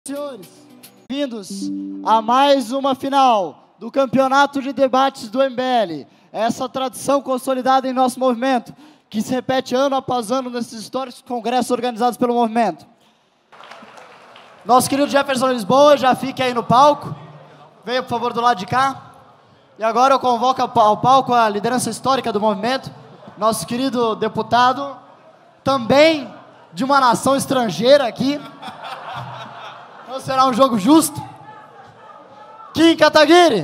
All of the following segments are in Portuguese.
Senhores, bem-vindos a mais uma final do Campeonato de Debates do MBL. Essa tradição consolidada em nosso movimento, que se repete ano após ano nesses históricos congressos organizados pelo movimento. Nosso querido Jefferson Lisboa, já fique aí no palco. Venha, por favor, do lado de cá. E agora eu convoco ao palco a liderança histórica do movimento, nosso querido deputado, também de uma nação estrangeira aqui. Então será um jogo justo. Kim Kataguiri.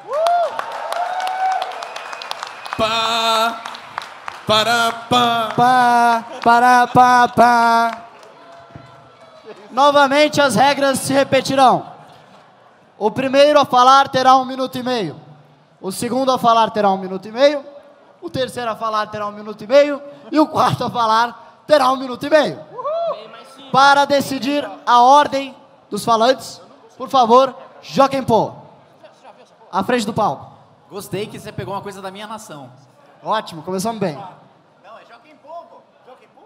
Pá, para, pá. Pá, para, pá, pá. Novamente as regras se repetirão. O primeiro a falar terá 1 minuto e meio. O segundo a falar terá 1 minuto e meio. O terceiro a falar terá 1 minuto e meio. E o quarto a falar terá 1 minuto e meio. Para decidir a ordem dos falantes, por favor, Joaquim Pô, à frente do palco. Gostei que você pegou uma coisa da minha nação. Ótimo, começamos bem. Não, é Joaquim Pô, pô. Joaquim Pô.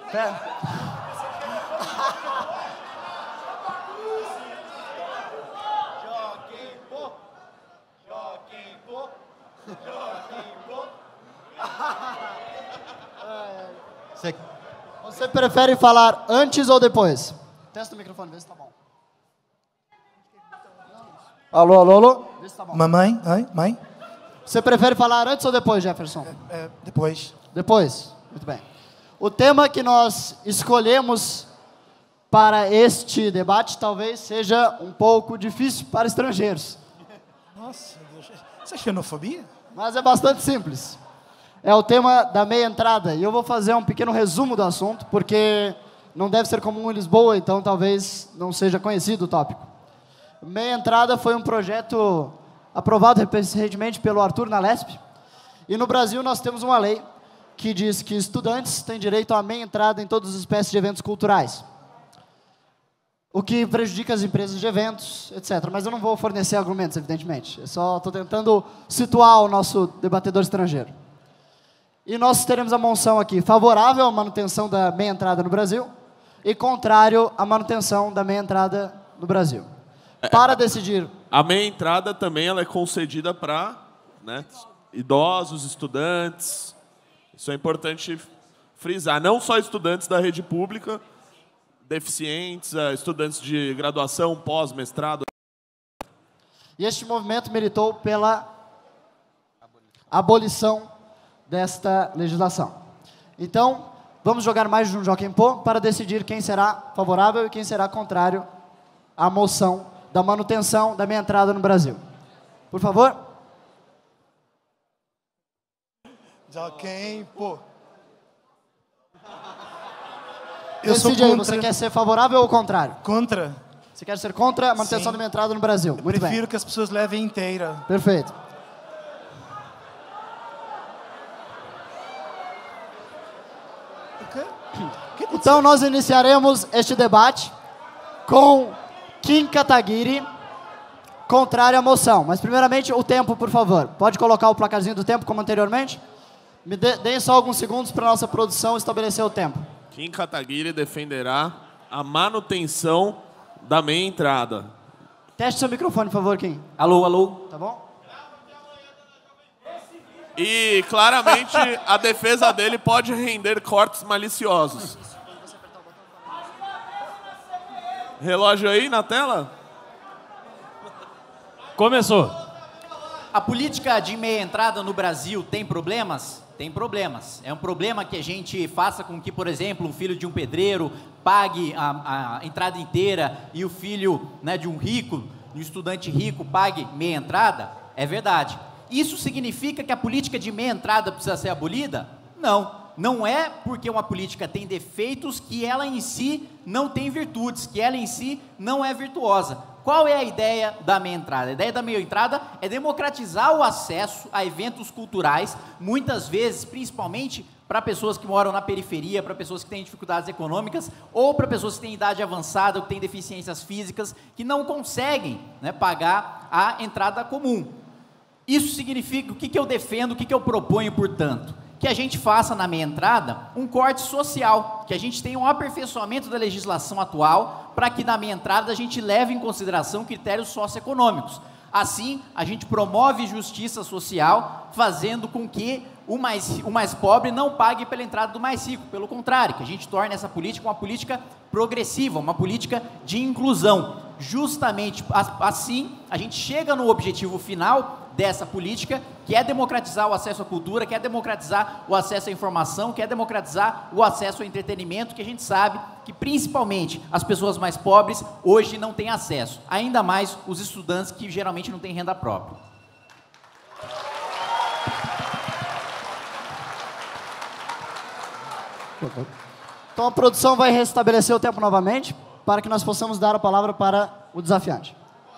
Você prefere falar antes ou depois? Testa o microfone, vê se tá bom. Alô, alô, alô? Vê se tá bom. Mamãe? Oi? Mãe? Você prefere falar antes ou depois, Jefferson? Depois. Depois? Muito bem. O tema que nós escolhemos para este debate talvez seja um pouco difícil para estrangeiros. Nossa, Deus. Isso é xenofobia? Mas é bastante simples. É o tema da meia entrada. E eu vou fazer um pequeno resumo do assunto, porque não deve ser comum em Lisboa, então talvez não seja conhecido o tópico. Meia entrada foi um projeto aprovado recentemente pelo Arthur na Lesp. E no Brasil nós temos uma lei que diz que estudantes têm direito a meia entrada em todas as espécies de eventos culturais. O que prejudica as empresas de eventos, etc. Mas eu não vou fornecer argumentos, evidentemente. Eu só estou tentando situar o nosso debatedor estrangeiro. E nós teremos a moção aqui favorável à manutenção da meia entrada no Brasil e contrário à manutenção da meia entrada no Brasil. Para decidir... A meia entrada também ela é concedida para, né, idosos, estudantes. Isso é importante frisar. Não só estudantes da rede pública, deficientes, estudantes de graduação, pós-mestrado. E este movimento militou pela abolição desta legislação. Então, vamos jogar mais de um Joaquim Pô para decidir quem será favorável e quem será contrário à moção da manutenção da meia entrada no Brasil. Por favor. Joaquim Pô. Decide aí, você quer ser favorável ou contrário? Contra. Você quer ser contra a manutenção da meia entrada no Brasil? Muito bem. Prefiro que as pessoas levem inteira. Perfeito. Então nós iniciaremos este debate com Kim Kataguiri, contrário à moção. Mas primeiramente o tempo, por favor. Pode colocar o placarzinho do tempo como anteriormente? Me deem só alguns segundos para a nossa produção estabelecer o tempo. Kim Kataguiri defenderá a manutenção da meia entrada. Teste seu microfone, por favor, Kim. Alô, alô. Tá bom? E, claramente, a defesa dele pode render cortes maliciosos. Relógio aí na tela? Começou. A política de meia entrada no Brasil tem problemas? Tem problemas. É um problema que a gente faça com que, por exemplo, um filho de um pedreiro pague a entrada inteira e o filho, né, de um rico, de um estudante rico, pague meia entrada? É verdade. Isso significa que a política de meia entrada precisa ser abolida? Não. Não é porque uma política tem defeitos que ela em si não tem virtudes, que ela em si não é virtuosa. Qual é a ideia da meia entrada? A ideia da meia entrada é democratizar o acesso a eventos culturais, muitas vezes, principalmente para pessoas que moram na periferia, para pessoas que têm dificuldades econômicas, ou para pessoas que têm idade avançada, ou que têm deficiências físicas, que não conseguem, né, pagar a entrada comum. Isso significa, o que eu defendo, o que eu proponho, portanto? que a gente faça na meia entrada um corte social, que a gente tenha um aperfeiçoamento da legislação atual para que na meia entrada a gente leve em consideração critérios socioeconômicos. Assim, a gente promove justiça social, fazendo com que o mais pobre não pague pela entrada do mais rico. Pelo contrário, que a gente torne essa política uma política progressiva, uma política de inclusão. Justamente assim, a gente chega no objetivo final dessa política, que é democratizar o acesso à cultura, que é democratizar o acesso à informação, que é democratizar o acesso ao entretenimento, que a gente sabe que principalmente as pessoas mais pobres hoje não têm acesso, ainda mais os estudantes que geralmente não têm renda própria. Então a produção vai restabelecer o tempo novamente, para que nós possamos dar a palavra para o desafiante.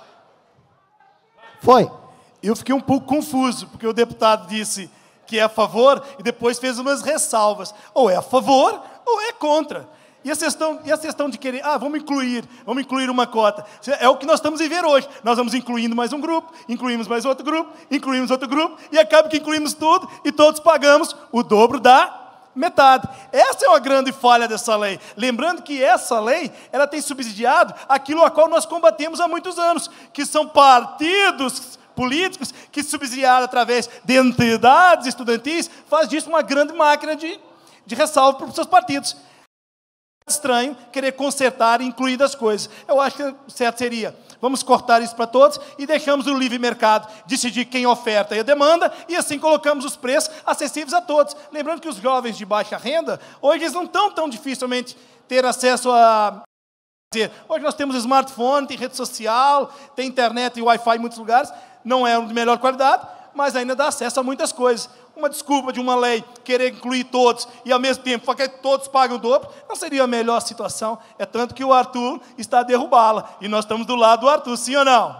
Foi. Eu fiquei um pouco confuso, porque o deputado disse que é a favor e depois fez umas ressalvas. Ou é a favor ou é contra. E a questão de querer, vamos incluir uma cota. É o que nós estamos vivendo hoje. Nós vamos incluindo mais um grupo, incluímos mais outro grupo, incluímos outro grupo, e acaba que incluímos tudo e todos pagamos o dobro da metade. Essa é uma grande falha dessa lei. Lembrando que essa lei, ela tem subsidiado aquilo a qual nós combatemos há muitos anos, que são partidos políticos que, subsidiados através de entidades estudantis, faz disso uma grande máquina de ressalva para os seus partidos. É estranho querer consertar e incluir das coisas. Eu acho que o certo seria, vamos cortar isso para todos e deixamos o livre mercado decidir quem oferta e a demanda, e assim colocamos os preços acessíveis a todos. Lembrando que os jovens de baixa renda, hoje eles não estão tão dificilmente ter acesso a... Hoje nós temos smartphone, tem rede social, tem internet e Wi-Fi em muitos lugares, não é de melhor qualidade, mas ainda dá acesso a muitas coisas. Uma desculpa de uma lei querer incluir todos e, ao mesmo tempo, que todos pagam o dobro, não seria a melhor situação. É tanto que o Arthur está a derrubá-la. E nós estamos do lado do Arthur, sim ou não?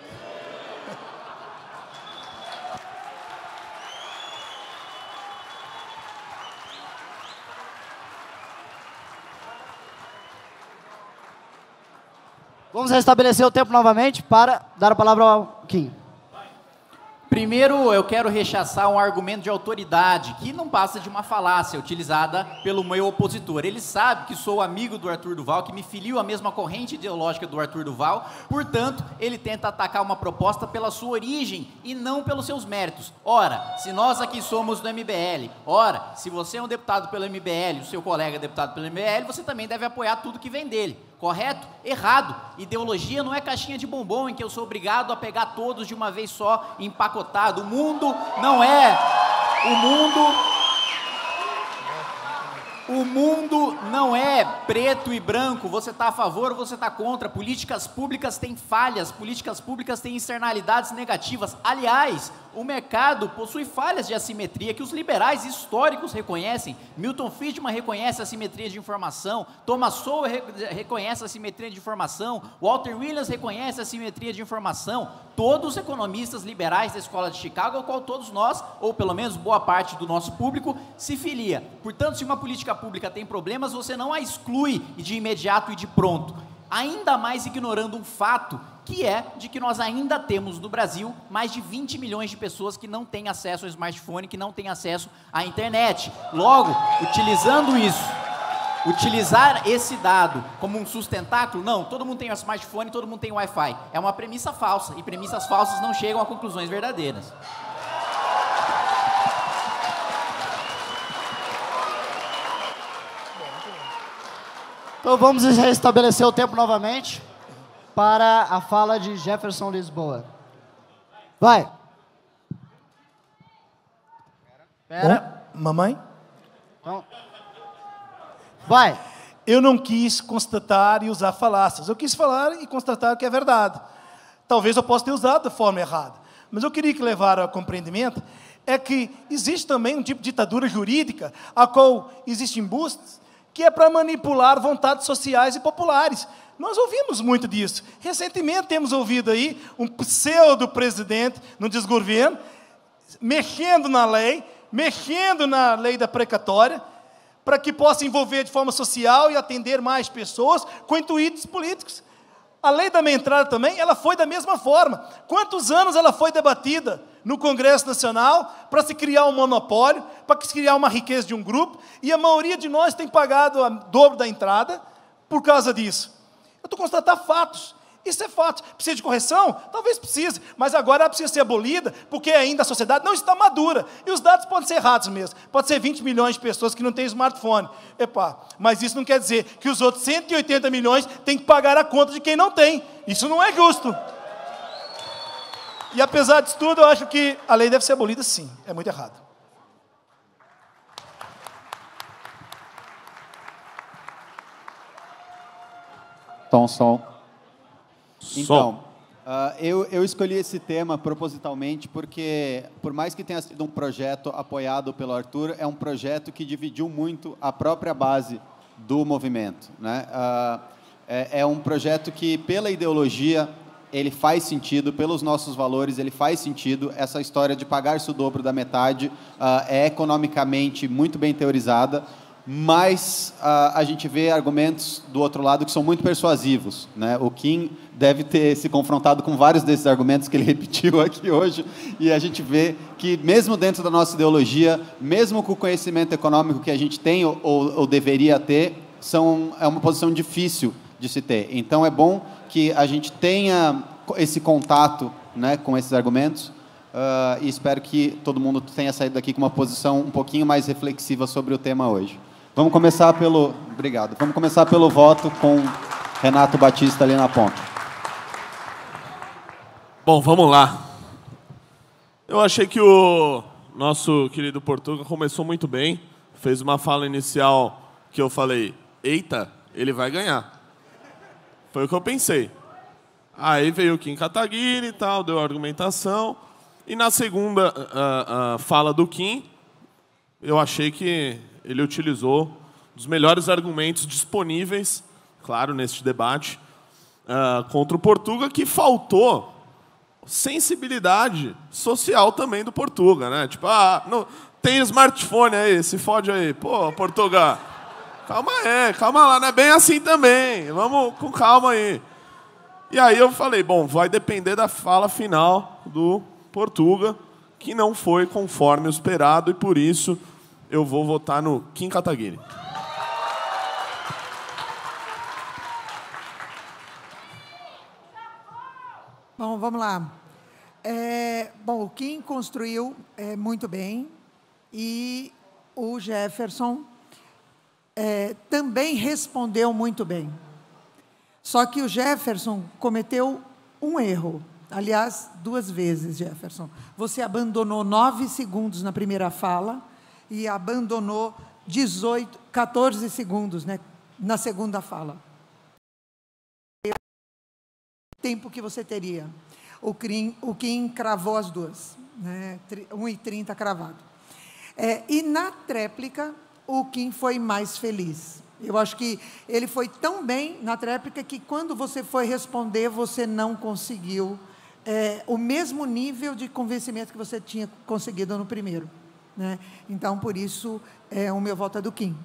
Vamos restabelecer o tempo novamente para dar a palavra ao Kim. Primeiro, eu quero rechaçar um argumento de autoridade, que não passa de uma falácia utilizada pelo meu opositor. Ele sabe que sou amigo do Arthur Duval, que me filio à mesma corrente ideológica do Arthur Duval, portanto, ele tenta atacar uma proposta pela sua origem e não pelos seus méritos. Ora, se nós aqui somos do MBL, ora, se você é um deputado pelo MBL, o seu colega é deputado pelo MBL, você também deve apoiar tudo que vem dele. Correto? Errado. Ideologia não é caixinha de bombom em que eu sou obrigado a pegar todos de uma vez só, empacotado. O mundo não é... O mundo não é preto e branco, você está a favor ou você está contra. Políticas públicas têm falhas, políticas públicas têm externalidades negativas. Aliás, o mercado possui falhas de assimetria que os liberais históricos reconhecem. Milton Friedman reconhece a assimetria de informação, Thomas Sowell reconhece a assimetria de informação, Walter Williams reconhece a assimetria de informação. Todos os economistas liberais da Escola de Chicago, ao qual todos nós, ou pelo menos boa parte do nosso público, se filia. Portanto, se uma política pública tem problemas, você não a exclui de imediato e de pronto. Ainda mais ignorando um fato, que é de que nós ainda temos no Brasil mais de 20 milhões de pessoas que não têm acesso ao smartphone, que não têm acesso à internet. Logo, utilizando isso, utilizar esse dado como um sustentáculo, não, todo mundo tem smartphone, todo mundo tem Wi-Fi. É uma premissa falsa, e premissas falsas não chegam a conclusões verdadeiras. Então vamos restabelecer o tempo novamente para a fala de Jefferson Lisboa. Vai. Pera. Mamãe? Então, vai. Eu não quis constatar e usar falácias. Eu quis falar e constatar que é verdade. Talvez eu possa ter usado de forma errada. Mas eu queria que levar ao compreendimento é que existe também um tipo de ditadura jurídica a qual existem embustes que é para manipular vontades sociais e populares. Nós ouvimos muito disso. Recentemente temos ouvido aí um pseudo-presidente no desgoverno mexendo na lei da precatória, para que possa envolver de forma social e atender mais pessoas com intuitos políticos. A lei da meia entrada também, ela foi da mesma forma. Quantos anos ela foi debatida no Congresso Nacional para se criar um monopólio, para se criar uma riqueza de um grupo, e a maioria de nós tem pagado o dobro da entrada por causa disso. Eu Eu estou constatando fatos. Isso é fato. Precisa de correção? Talvez precise, mas agora ela precisa ser abolida, porque ainda a sociedade não está madura. E os dados podem ser errados mesmo. Pode ser 20 milhões de pessoas que não têm smartphone. Epá, mas isso não quer dizer que os outros 180 milhões têm que pagar a conta de quem não tem. Isso não é justo. E apesar disso tudo, eu acho que a lei deve ser abolida sim. É muito errado. Som. Então, eu escolhi esse tema propositalmente porque, por mais que tenha sido um projeto apoiado pelo Arthur, é um projeto que dividiu muito a própria base do movimento, né? É um projeto que, pela ideologia, ele faz sentido, pelos nossos valores, ele faz sentido. Essa história de pagar-se o dobro da metade é economicamente muito bem teorizada, mas a gente vê argumentos do outro lado que são muito persuasivos, né? O Kim deve ter se confrontado com vários desses argumentos que ele repetiu aqui hoje, e a gente vê que, mesmo dentro da nossa ideologia, mesmo com o conhecimento econômico que a gente tem ou deveria ter, é uma posição difícil de se ter. Então, é bom que a gente tenha esse contato, né, com esses argumentos, e espero que todo mundo tenha saído daqui com uma posição um pouquinho mais reflexiva sobre o tema hoje. Vamos começar pelo... Obrigado. Vamos começar pelo voto com Renato Batista ali na ponta. Bom, vamos lá. Eu achei que o nosso querido Portuga começou muito bem. Fez uma fala inicial que eu falei, eita, ele vai ganhar. Foi o que eu pensei. Aí veio o Kim Kataguiri e tal, deu a argumentação. E na segunda fala do Kim, eu achei que ele utilizou os melhores argumentos disponíveis, claro, neste debate, contra o Portuga, que faltou sensibilidade social também do Portuga, né? Tipo, não, tem smartphone aí, se fode aí. Pô, Portuga, calma lá, não é bem assim também. Vamos com calma aí. E aí eu falei, bom, vai depender da fala final do Portuga, que não foi conforme o esperado, e por isso eu vou votar no Kim Kataguiri. Bom, vamos lá. Bom, o Kim construiu muito bem e o Jefferson também respondeu muito bem. Só que o Jefferson cometeu um erro. Aliás, 2 vezes, Jefferson. Você abandonou 9 segundos na primeira fala e abandonou 14 segundos, né, na segunda fala. O tempo que você teria. O Kim cravou as duas, né, 1h30 cravado. E na tréplica, o Kim foi mais feliz. Eu acho que ele foi tão bem na tréplica que, quando você foi responder, você não conseguiu o mesmo nível de convencimento que você tinha conseguido no primeiro, né? Então, por isso, o meu voto é do Kim.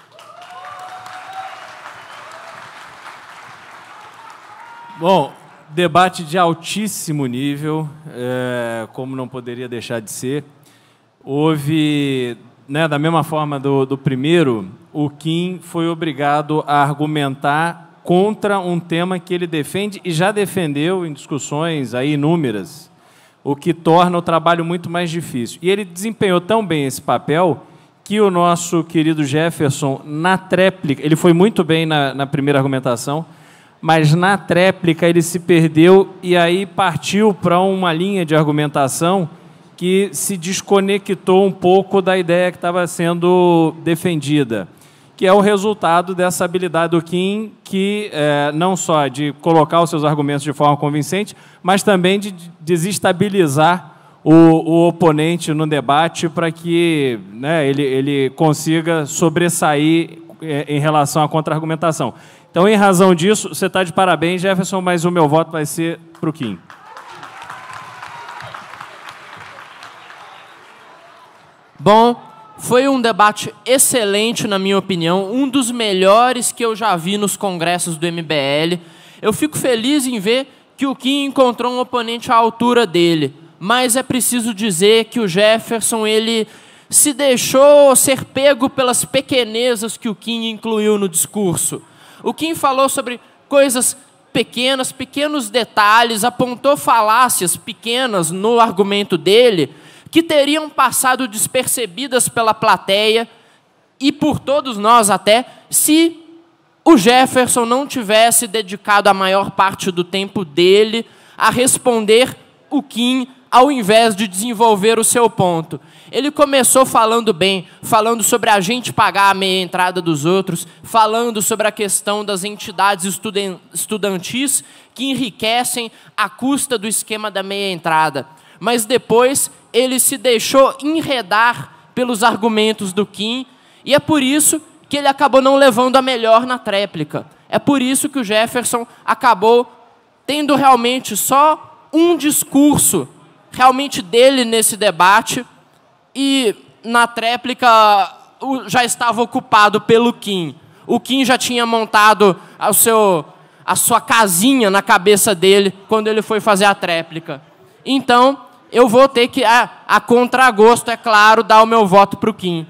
Bom, debate de altíssimo nível, como não poderia deixar de ser. Houve, né, da mesma forma do primeiro, o Kim foi obrigado a argumentar contra um tema que ele defende e já defendeu em discussões aí inúmeras, o que torna o trabalho muito mais difícil. E ele desempenhou tão bem esse papel que o nosso querido Jefferson, na tréplica, ele foi muito bem na primeira argumentação, mas na tréplica ele se perdeu e aí partiu para uma linha de argumentação que se desconectou um pouco da ideia que estava sendo defendida, que é o resultado dessa habilidade do Kim, que não só de colocar os seus argumentos de forma convincente, mas também de desestabilizar o oponente no debate para que, né, ele consiga sobressair em relação à contra-argumentação. Então, em razão disso, você está de parabéns, Jefferson, mas o meu voto vai ser para o Kim. Bom, foi um debate excelente, na minha opinião, um dos melhores que eu já vi nos congressos do MBL. Eu fico feliz em ver que o Kim encontrou um oponente à altura dele, mas é preciso dizer que o Jefferson, ele se deixou ser pego pelas pequenezas que o Kim incluiu no discurso. O Kim falou sobre coisas pequenas, pequenos detalhes, apontou falácias pequenas no argumento dele, que teriam passado despercebidas pela plateia e por todos nós até, se o Jefferson não tivesse dedicado a maior parte do tempo dele a responder o Kim, ao invés de desenvolver o seu ponto. Ele começou falando bem, falando sobre a gente pagar a meia entrada dos outros, falando sobre a questão das entidades estudantis que enriquecem à custa do esquema da meia entrada. Mas depois ele se deixou enredar pelos argumentos do Kim, e é por isso que ele acabou não levando a melhor na tréplica. É por isso que o Jefferson acabou tendo realmente só um discurso realmente dele nesse debate, e na tréplica já estava ocupado pelo Kim. O Kim já tinha montado a sua casinha na cabeça dele quando ele foi fazer a tréplica. Então, eu vou ter que, a contragosto, é claro, dar o meu voto para o Kim.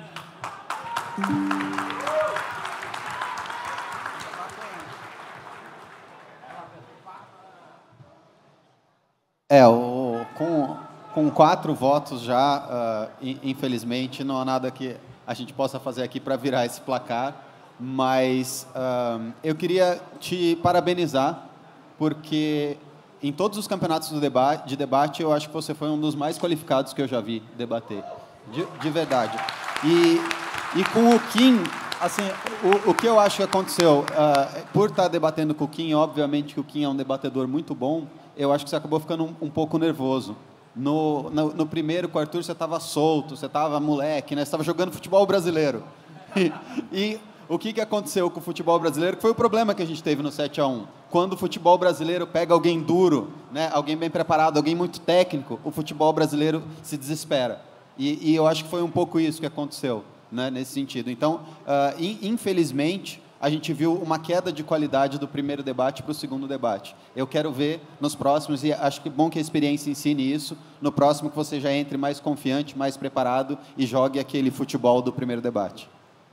Com 4 votos já, infelizmente, não há nada que a gente possa fazer aqui para virar esse placar, mas eu queria te parabenizar, porque em todos os campeonatos de debate, eu acho que você foi um dos mais qualificados que eu já vi debater, de verdade. E com o Kim, assim, o que eu acho que aconteceu, por estar debatendo com o Kim, obviamente que o Kim é um debatedor muito bom, eu acho que você acabou ficando um pouco nervoso. No primeiro, com o Arthur, você estava solto, você estava moleque, né? Você estava jogando futebol brasileiro. E o que aconteceu com o futebol brasileiro? Que foi o problema que a gente teve no 7-1. Quando o futebol brasileiro pega alguém duro, né? Alguém bem preparado, alguém muito técnico, o futebol brasileiro se desespera. E eu acho que foi um pouco isso que aconteceu, né? Nesse sentido. Então, infelizmente, a gente viu uma queda de qualidade do primeiro debate para o segundo debate. Eu quero ver nos próximos, e acho que é bom que a experiência ensine isso, no próximo que você já entre mais confiante, mais preparado e jogue aquele futebol do primeiro debate.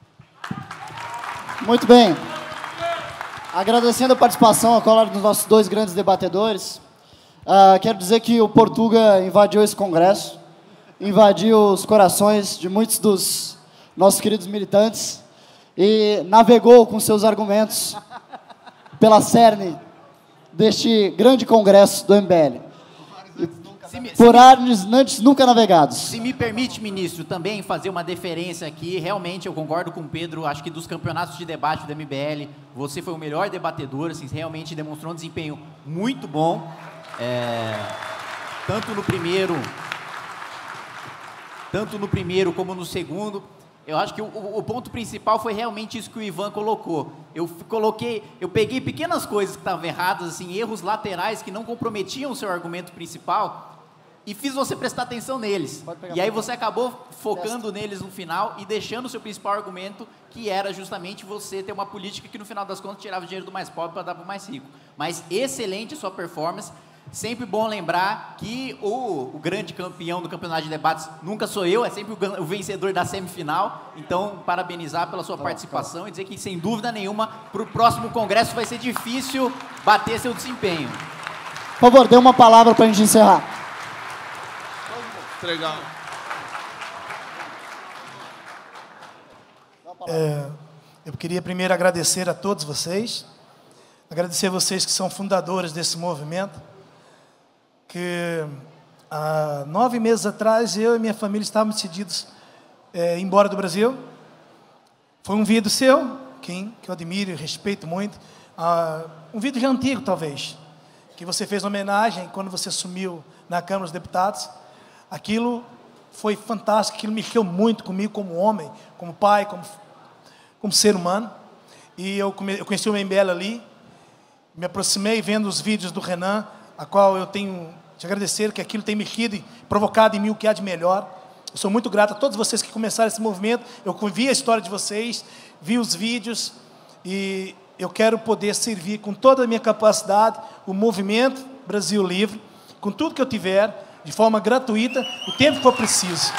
Muito bem. Agradecendo a participação agora dos nossos 2 grandes debatedores, quero dizer que o Portuga invadiu esse congresso, invadiu os corações de muitos dos nossos queridos militantes, e navegou com seus argumentos pela cerne deste grande congresso do MBL. Por ares antes nunca navegados. Se me permite, ministro, também fazer uma deferência aqui. Realmente, eu concordo com o Pedro. Acho que dos campeonatos de debate do MBL, você foi o melhor debatedor. Assim, realmente demonstrou um desempenho muito bom. Tanto no primeiro como no segundo. Eu acho que o ponto principal foi realmente isso que o Ivan colocou. Eu peguei pequenas coisas que estavam erradas, assim, erros laterais que não comprometiam o seu argumento principal, e fiz você prestar atenção neles. E aí você acabou focando neles no final e deixando o seu principal argumento, que era justamente você ter uma política que, no final das contas, tirava o dinheiro do mais pobre para dar para o mais rico. Mas excelente sua performance. Sempre bom lembrar que o grande campeão do campeonato de debates nunca sou eu, é sempre o vencedor da semifinal. Então, parabenizar pela sua participação e dizer que, sem dúvida nenhuma, para o próximo congresso vai ser difícil bater seu desempenho. Por favor, dê uma palavra para a gente encerrar. Legal. Eu queria primeiro agradecer a todos vocês, agradecer a vocês que são fundadores desse movimento, que há 9 meses atrás eu e minha família estávamos decididos ir embora do Brasil. Foi um vídeo seu, que eu admiro e respeito muito, um vídeo já antigo talvez, que você fez homenagem quando você assumiu na Câmara dos Deputados. Aquilo foi fantástico, aquilo mexeu muito comigo como homem, como pai, como ser humano. E eu conheci o MBL ali, me aproximei vendo os vídeos do Renan, a qual eu tenho de agradecer, que aquilo tem mexido e provocado em mim o que há de melhor. Eu sou muito grato a todos vocês que começaram esse movimento. Eu vi a história de vocês, vi os vídeos, e eu quero poder servir com toda a minha capacidade o movimento Brasil Livre, com tudo que eu tiver, de forma gratuita, o tempo que for preciso.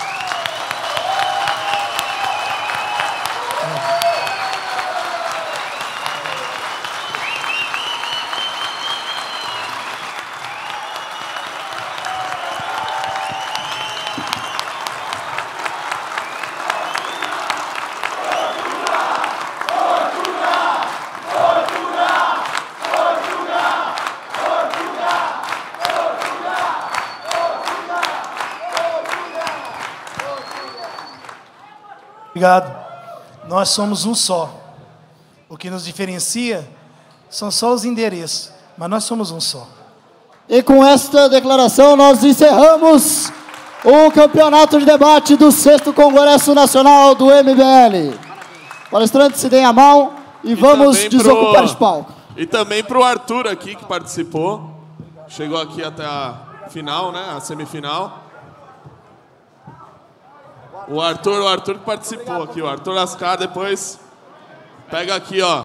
obrigado. Nós somos um só. O que nos diferencia são só os endereços, mas nós somos um só. E com esta declaração nós encerramos o campeonato de debate do 6º Congresso Nacional do MBL. Palestrantes, se deem a mão e vamos desocupar esse palco. E também para o Arthur aqui, que participou. Chegou aqui até a final, né? A semifinal. O Arthur que participou aqui. O Arthur Ascar depois pega aqui, ó.